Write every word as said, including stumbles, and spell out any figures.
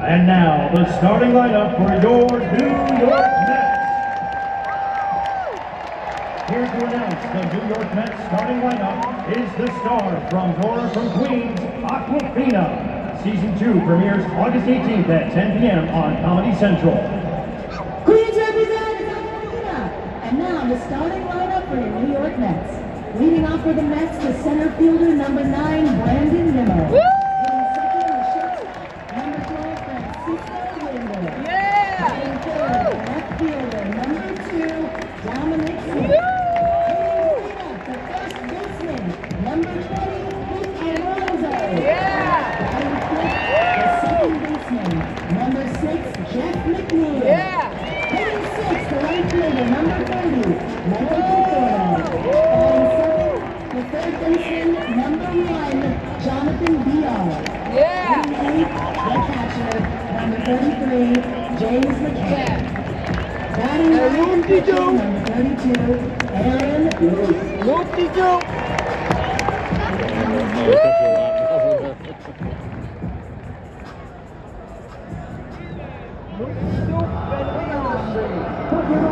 And now, the starting lineup for your New York Mets. Here to announce the New York Mets starting lineup is the star from Nora from Queens, Aquafina. Season two premieres August eighteenth at ten p m on Comedy Central. Queens represents Aquafina. And now, the starting lineup for your New York Mets. Leading off for the Mets, the center fielder, number nine, Brandon Nimmo. Woo! thirty-three, James McCann. Batting number thirty-two, Aaron Luke. Loop-de-doo. Put your